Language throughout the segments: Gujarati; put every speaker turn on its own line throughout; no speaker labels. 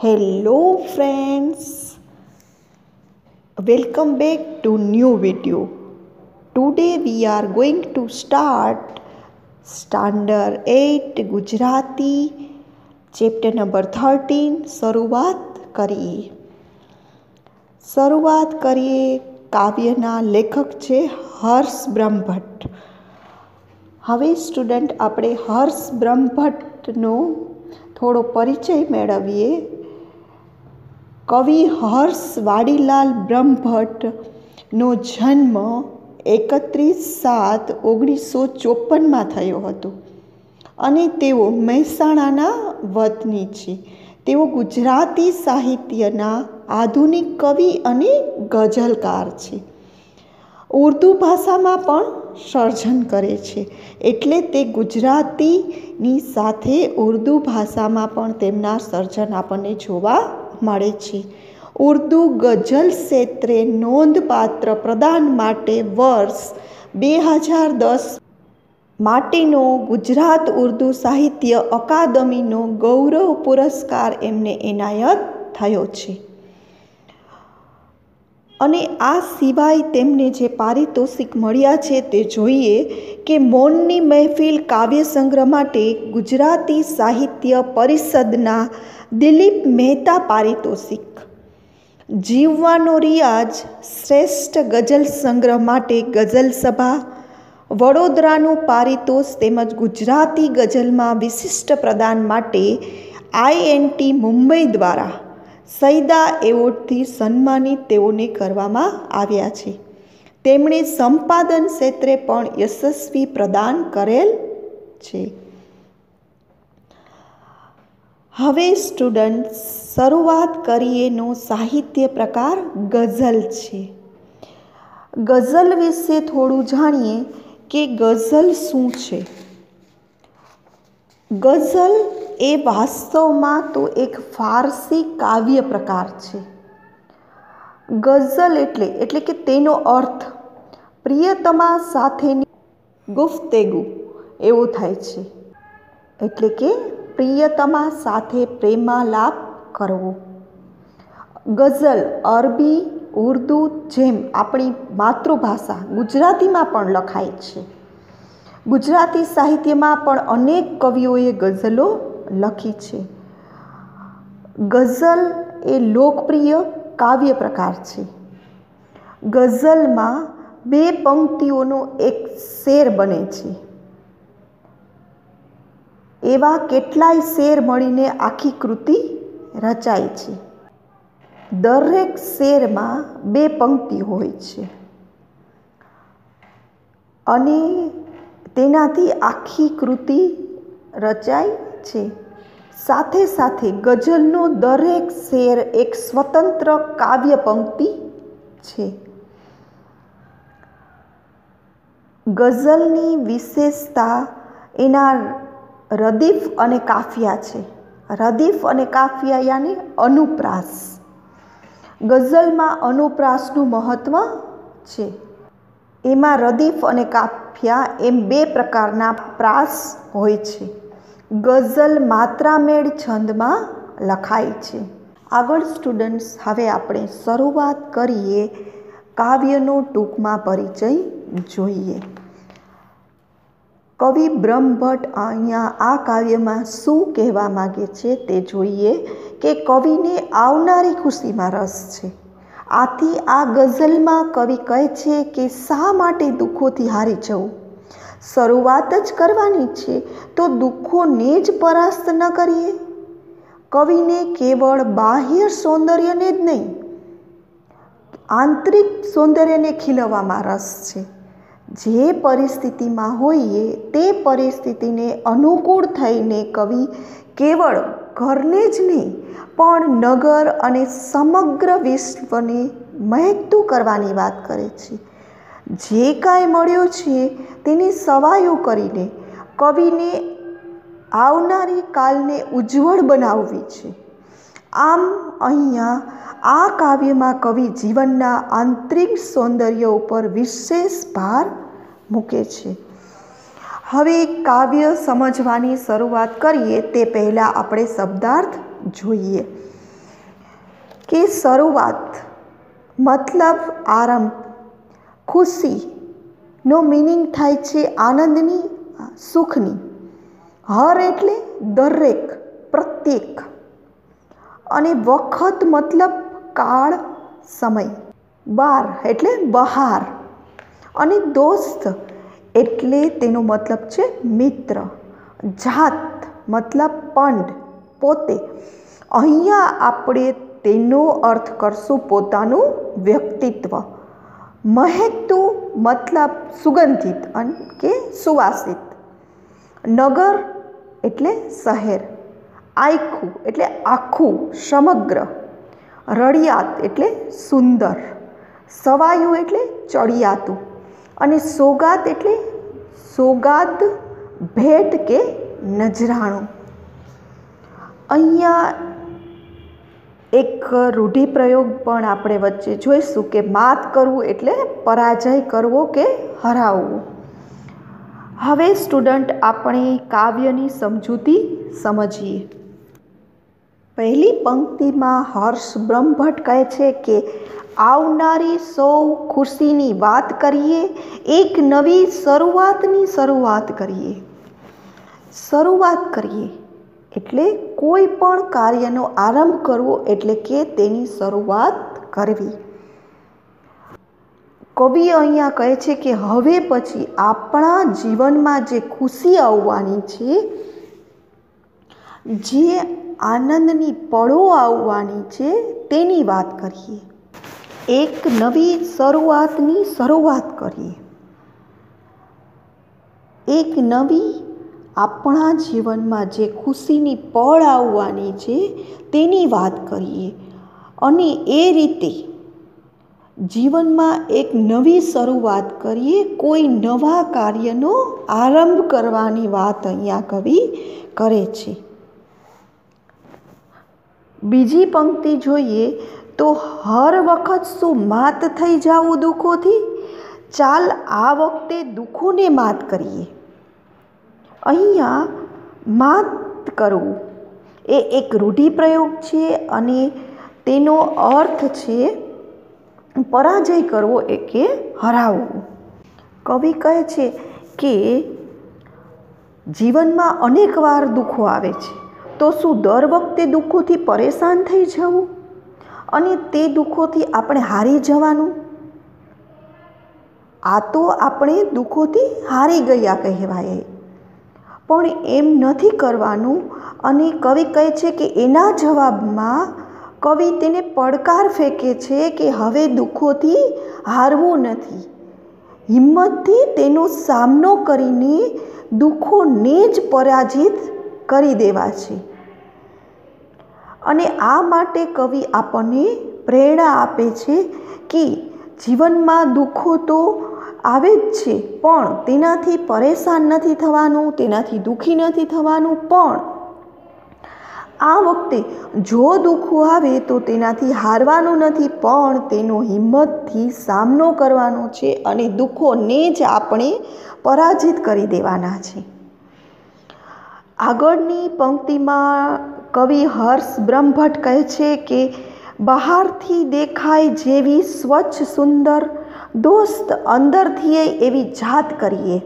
Hello friends, welcome back to new video. Today we are going to start standard 8 Gujarati chapter number 13. શરૂઆત કરીએ કાવ્યના લેખક છે હર્ષ બ્રહ્મભટ્ટ. હવે સ્ટુડન્ટ આપણે હર્ષ બ્રહ્મભટ્ટનો થોડો પરિચય મેળવીએ. કવિ હર્ષ વાડીલાલ બ્રહ્મભટ્ટનો જન્મ 31/7/1954 થયો હતો અને તેઓ મહેસાણાના વતની છે. તેઓ ગુજરાતી સાહિત્યના આધુનિક કવિ અને ગઝલકાર છે. ઉર્દુ ભાષામાં પણ સર્જન કરે છે, એટલે તે ગુજરાતીની સાથે ઉર્દુ ભાષામાં પણ તેમના સર્જન આપણને જોવા મળે છે. ઉર્દુ ગઝલ ક્ષેત્રે નોંધપાત્ર પ્રદાન માટે વર્ષ 2010 માટેનો ગુજરાત ઉર્દુ સાહિત્ય અકાદમીનો ગૌરવ પુરસ્કાર એમને એનાયત થયો છે. અને આ સિવાય તેમને જે પારિતોષિક મળ્યા છે તે જોઈએ કે મૌનની મહેફિલ કાવ્ય સંગ્રહ માટે ગુજરાતી સાહિત્ય પરિષદના દિલીપ મહેતા પારિતોષિક, જીવવાનો રિયાઝ શ્રેષ્ઠ ગઝલ સંગ્રહ માટે ગઝલ સભા વડોદરાનું પારિતોષ તેમજ ગુજરાતી ગઝલમાં વિશિષ્ટ પ્રદાન માટે INT મુંબઈ દ્વારા સૈદા એવોર્ડથી સન્માનિત તેઓને કરવામાં આવ્યા છે. તેમણે સંપાદન ક્ષેત્રે પણ યશસ્વી પ્રદાન કરેલ છે. હવે સ્ટુડન્ટ શરૂઆત કરીએનો સાહિત્ય પ્રકાર ગઝલ છે. ગઝલ વિશે થોડું જાણીએ કે ગઝલ શું છે. ગઝલ એ વાસ્તવમાં તો એક ફારસી કાવ્ય પ્રકાર છે. ગઝલ એટલે કે તેનો અર્થ પ્રિયતમા સાથેની ગુફ્તગુ એવો થાય છે. એટલે કે પ્રિયતમા સાથે પ્રેમાલાપ કરવો. ગઝલ અરબી, ઉર્દુ જેમ આપણી માતૃભાષા ગુજરાતીમાં પણ લખાય છે. ગુજરાતી સાહિત્યમાં પણ અનેક કવિઓએ ગઝલો લખી છે. ગઝલ એ લોકપ્રિય કાવ્ય પ્રકાર છે. ગઝલમાં 2 પંક્તિઓનો એક શેર બને છે. એવા કેટલાય શેર મળીને આખી કૃતિ રચાય છે. દરેક શેરમાં 2 પંક્તિ હોય છે અને તેનાથી આખી કૃતિ રચાય છે. સાથે સાથે ગઝલનો દરેક શેર એક સ્વતંત્ર કાવ્ય પંક્તિ છે. ગઝલની વિશેષતા એના રદીફ અને કાફિયા છે. રદીફ અને કાફિયા યાની અનુપ્રાસ. ગઝલમાં અનુપ્રાસનું મહત્ત્વ છે. એમાં રદીફ અને કાફિયા એમ 2 પ્રકારના પ્રાસ હોય છે. ગઝલ માત્રામેળ છંદમાં લખાય છે. આગળ સ્ટુડન્ટ્સ હવે આપણે શરૂઆત કરીએ કાવ્યનો ટૂંકમાં પરિચય જોઈએ. કવિ બ્રહ્મભટ્ટ અહીંયા આ કાવ્યમાં શું કહેવા માગે છે તે જોઈએ કે કવિને આવનારી ખુશીમાં રસ છે. આથી આ ગઝલમાં કવિ કહે છે કે શા માટે દુઃખોથી હારી જવું. શરૂઆત જ કરવાની છે તો દુઃખોને જ પરાસ્ત ન કરીએ. કવિને કેવળ બાહ્ય સૌંદર્યને જ નહીં, આંતરિક સૌંદર્યને ખીલવવામાં રસ છે. જે પરિસ્થિતિમાં હોઈએ તે પરિસ્થિતિને અનુકૂળ થઈને કવિ કેવળ ઘરને જ નહીં પણ નગર અને સમગ્ર વિશ્વને મહેકતું કરવાની વાત કરે છે. જે કાંઈ મળ્યું છે તેની સવાયો કરીને કવિને આવનારી કાલને ઉજ્જવળ બનાવવી છે. આમ અહીંયા આ કાવ્યમાં કવિ જીવનના આંતરિક સૌંદર્ય ઉપર વિશેષ ભાર મૂકે છે. હવે કાવ્ય સમજવાની શરૂઆત કરીએ તે પહેલાં આપણે શબ્દાર્થ જોઈએ. કે શરૂઆત મતલબ આરંભ, ખુશીનો મિનિંગ થાય છે આનંદની, સુખની. હર એટલે દરેક, પ્રત્યેક. અને વખત મતલબ કાળ, સમય. બાર એટલે બહાર. અને દોસ્ત એટલે તેનો મતલબ છે મિત્ર. જાત મતલબ પંડ, પોતે. અહીંયા આપણે તેનો અર્થ કરશું પોતાનું વ્યક્તિત્વ. મહેકતું મતલબ સુગંધિત કે સુવાસિત. નગર એટલે શહેર. આખું એટલે આખું, સમગ્ર. રળિયાત એટલે સુંદર. સવાયું એટલે ચડિયાતું. અને સોગાદ એટલે સોગાદ, ભેટ કે નજરાણું. અહીંયા એક રૂઢિપ્રયોગ પણ આપણે વચ્ચે જોઈશું કે માત કરવું એટલે પરાજય કરવો કે હરાવવું. હવે સ્ટુડન્ટ આપણે કાવ્યની સમજૂતી સમજીએ. પહેલી પંક્તિમાં હર્ષ બ્રહ્મભટ્ટ કહે છે કે આવનારી સૌ ખુશીની વાત કરીએ, એક નવી શરૂઆતની શરૂઆત કરીએ. શરૂઆત કરીએ એટલે કોઈ પણ કાર્યનો આરંભ કરવો એટલે કે તેની શરૂઆત કરવી. કવિ અહીંયા કહે છે કે હવે પછી આપણા જીવનમાં જે ખુશી આવવાની છે, જે આનંદની પળો આવવાની છે તેની વાત કરીએ. એક નવી શરૂઆતની શરૂઆત કરીએ. એક નવી આપણા જીવનમાં જે ખુશીની પળ આવવાની છે તેની વાત કરીએ. અને એ રીતે જીવનમાં એક નવી શરૂઆત કરીએ, કોઈ નવા કાર્યનો આરંભ કરવાની વાત અહીંયા કવિ કરે છે. બીજી પંક્તિ જોઈએ તો હર વખત શું માત થઈ જાવું દુઃખોથી, ચાલ આ વખતે દુઃખોને માત કરીએ. અહીંયા માત કરવું એ એક રૂઢિપ્રયોગ છે અને તેનો અર્થ છે પરાજય કરવો એ કે હરાવવું. કવિ કહે છે કે જીવનમાં અનેક વાર દુઃખો આવે છે, તો શું દર વખતે દુઃખોથી પરેશાન થઈ જવું અને તે દુઃખોથી આપણે હારી જવાનું? આ તો આપણે દુઃખોથી હારી ગયા કહેવાય. પણ એમ નથી કરવાનું. અને કવિ કહે છે કે એના જવાબમાં કવિ તેને પડકાર ફેંકે છે કે હવે દુઃખોથી હારવું નથી, હિંમતથી તેનો સામનો કરીને દુઃખોને જ પરાજિત કરી દેવા છે. અને આ માટે કવિ આપણને પ્રેરણા આપે છે કે જીવનમાં દુઃખો તો આવે જ છે, પણ તેનાથી પરેશાન નથી થવાનું, તેનાથી દુઃખી નથી થવાનું. પણ આ વખતે જો દુઃખો આવે તો તેનાથી હારવાનું નથી, પણ તેનો હિંમતથી સામનો કરવાનો છે અને દુઃખોને જ આપણે પરાજિત કરી દેવાના છે. આગળની પંક્તિમાં કવિ હર્ષ બ્રહ્મભટ્ટ કહે છે કે બહારથી દેખાય જેવી સ્વચ્છ સુંદર, દોસ્ત અંદરથી એવી જાત કરીએ.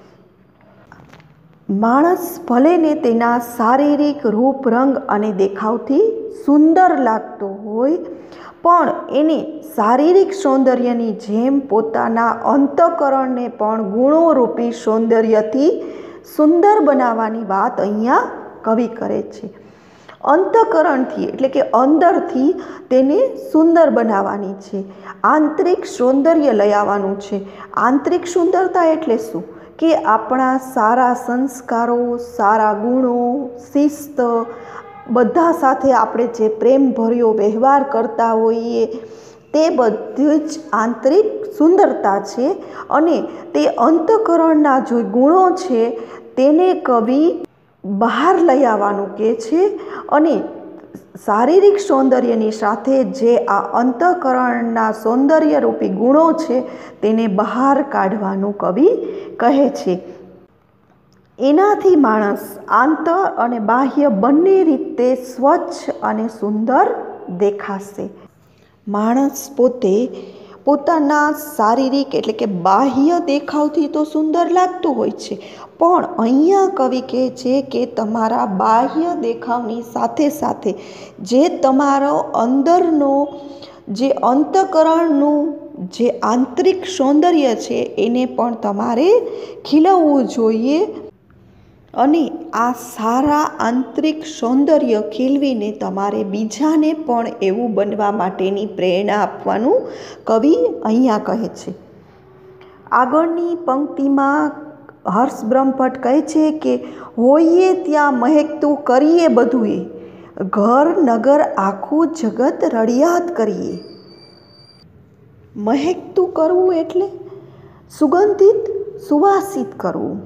માણસ ભલે ને તેના શારીરિક રૂપ, રંગ અને દેખાવથી સુંદર લાગતો હોય, પણ એને શારીરિક સૌંદર્યની જેમ પોતાના અંતઃકરણને પણ ગુણોરૂપી સૌંદર્યથી સુંદર બનાવવાની વાત અહીંયા કવિ કરે છે. અંતઃકરણથી એટલે કે અંદરથી તેને સુંદર બનાવવાની છે, આંતરિક સૌંદર્ય લઈ આવવાનું છે. આંતરિક સુંદરતા એટલે શું? કે આપણા સારા સંસ્કારો, સારા ગુણો, શિસ્ત, બધા સાથે આપણે જે પ્રેમભર્યો વ્યવહાર કરતા હોઈએ તે બધી જ આંતરિક સુંદરતા છે. અને તે અંતઃકરણના જે ગુણો છે તેને કવિ બહાર લઈ આવવાનું કહે છે. અને શારીરિક સૌંદર્યની સાથે જે આ અંતઃકરણના સૌંદર્યરૂપી ગુણો છે તેને બહાર કાઢવાનું કવિ કહે છે. એનાથી માણસ આંતર અને બાહ્ય બંને રીતે સ્વચ્છ અને સુંદર દેખાશે. માણસ પોતાના શારીરિક એટલે કે બાહ્ય દેખાવથી તો સુંદર લાગતું હોય છે, પણ અહીંયા કવિ કહે છે કે તમારા બાહ્ય દેખાવની સાથે સાથે જે તમારો અંદરનો જે અંતઃકરણનું જે આંતરિક સૌંદર્ય છે એને પણ તમારે ખીલવવું જોઈએ. અને આ સારા આંતરિક સૌંદર્ય ખીલવીને તમારે બીજાને પણ એવું બનવા માટેની પ્રેરણા આપવાનું કવિ અહીંયા કહે છે. આગળની પંક્તિમાં હર્ષ બ્રહ્મભટ્ટ કહે છે કે હોઈએ ત્યાં મહેકતું કરીએ બધુંએ, ઘર નગર આખું જગત રળિયાત કરીએ. મહેકતું કરવું એટલે સુગંધિત સુવાસિત કરવું.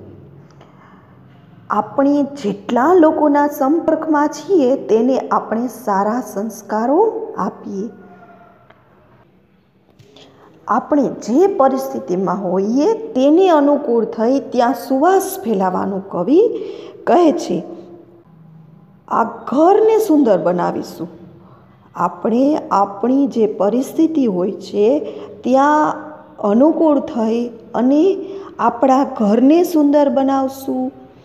આપણે જેટલા લોકોના સંપર્કમાં છીએ તેને આપણે સારા સંસ્કારો આપીએ. આપણે જે પરિસ્થિતિમાં હોઈએ તેને અનુકૂળ થઈ ત્યાં સુવાસ ફેલાવાનું કવિ કહે છે. આ ઘરને સુંદર બનાવીશું. આપણે આપણી જે પરિસ્થિતિ હોય છે ત્યાં અનુકૂળ થઈ અને આપણા ઘરને સુંદર બનાવશું.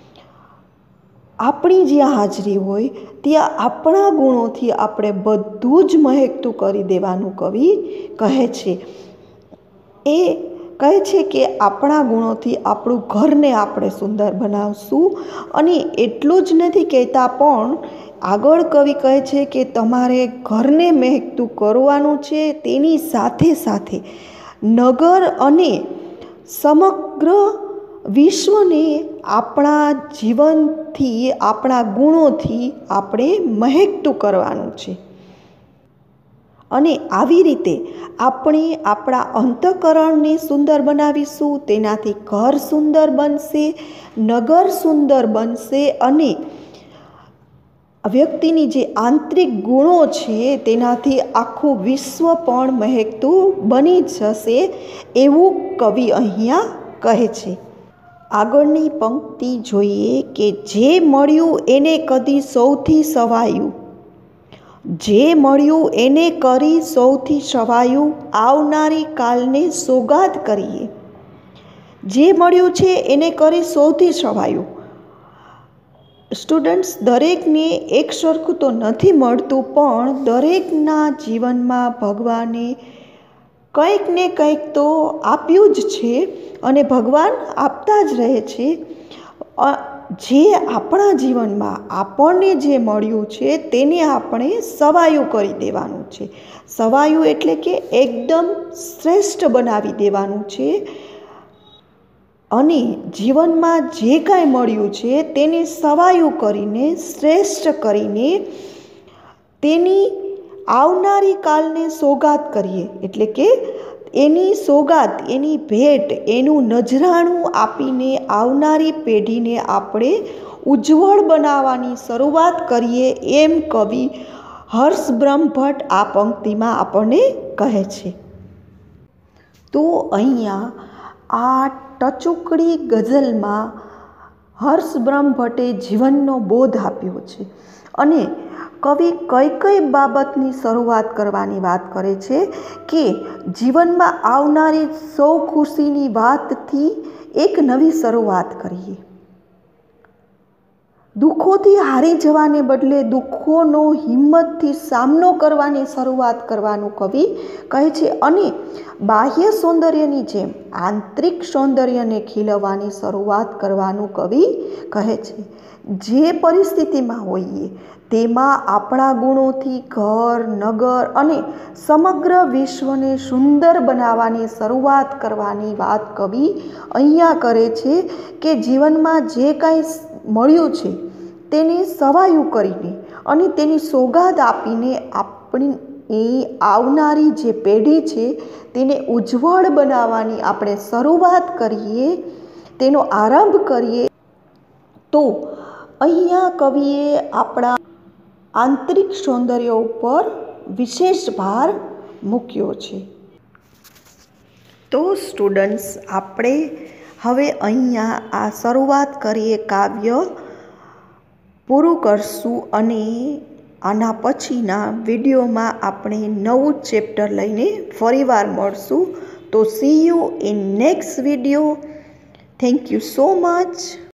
આપણી જ્યાં હાજરી હોય ત્યાં આપણા ગુણોથી આપણે બધું જ મહેકતું કરી દેવાનું કવિ કહે છે. એ કહે છે કે આપણા ગુણોથી આપણું ઘરને આપણે સુંદર બનાવશું. અને એટલું જ નથી કહેતા, પણ આગળ કવિ કહે છે કે તમારે ઘરને મહેકતું કરવાનું છે, તેની સાથે સાથે નગર અને સમગ્ર વિશ્વને આપણા જીવનથી આપણા ગુણોથી આપણે મહેકતું કરવાનું છે. અને આવી રીતે આપણે આપણા અંતઃકરણને સુંદર બનાવીશું. તેનાથી ઘર સુંદર બનશે, નગર સુંદર બનશે અને વ્યક્તિની જે આંતરિક ગુણો છે તેનાથી આખું વિશ્વ પણ મહેકતું બની જશે, એવું કવિ અહીંયા કહે છે. આગળની પંક્તિ જોઈએ કે જે મળ્યું એને કદી સૌથી સવાયું, જે મળ્યું એને કરી સૌથી સવાયું, આવનારી કાલને સોગાદ કરીએ. જે મળ્યું છે એને કરી સૌથી સવાયું. સ્ટુડન્ટ્સ, દરેકને એક સરખું તો નથી મળતું, પણ દરેકના જીવનમાં ભગવાને કંઈક ને કંઈક તો આપ્યું જ છે અને ભગવાન આપતા જ રહે છે. જે આપણા જીવનમાં આપણને જે મળ્યું છે તેને આપણે સવાયું કરી દેવાનું છે. સવાયું એટલે કે એકદમ શ્રેષ્ઠ બનાવી દેવાનું છે. અને જીવનમાં જે કાંઈ મળ્યું છે તેને સવાયું કરીને, શ્રેષ્ઠ કરીને તેની આવનારી કાલને સોગાદ કરીએ. એટલે કે એની સોગાદ, એની ભેટ, એનું નજરાણું આપીને આવનારી પેઢીને આપણે ઉજ્જવળ બનાવવાની શરૂઆત કરીએ, એમ કવિ હર્ષ બ્રહ્મભટ્ટ આ પંક્તિમાં આપણને કહે છે. તો અહીંયા આ ટચુકડી ગઝલમાં હર્ષ બ્રહ્મભટ્ટે જીવનનો બોધ આપ્યો છે અને કવિ કઈ કઈ બાબતની શરૂઆત કરવાની વાત કરે છે કે જીવનમાં આવનારી સૌ ખુશીની વાતથી એક નવી શરૂઆત કરીએ. દુઃખોથી હારી જવાને બદલે દુઃખોનો હિંમતથી સામનો કરવાની શરૂઆત કરવાનું કવિ કહે છે. અને બાહ્ય સૌંદર્યની જેમ આંતરિક સૌંદર્યને ખીલવવાની શરૂઆત કરવાનું કવિ કહે છે. જે પરિસ્થિતિમાં હોઈએ તેમાં આપણા ગુણોથી ઘર, નગર અને સમગ્ર વિશ્વને સુંદર બનાવવાની શરૂઆત કરવાની વાત કવિ અહીંયા કરે છે કે જીવનમાં જે કાંઈ મળ્યું છે તેને સવાયું કરીને અને તેની સોગાદ આપીને આપણી આવનારી જે પેઢી છે તેને ઉજ્જવળ બનાવવાની આપણે શરૂઆત કરીએ, તેનો આરંભ કરીએ. તો અહીંયા કવિએ આપણા આંતરિક સૌંદર્ય ઉપર વિશેષ ભાર મૂક્યો છે. તો સ્ટુડન્ટ્સ, આપણે હવે અહીંયા આ શરૂઆત કરીએ કાવ્ય પૂરું કરશું અને આના પછીના વિડીયોમાં આપણે નવું ચેપ્ટર લઈને ફરીવાર મળશું. તો see you in next video. Thank you so much.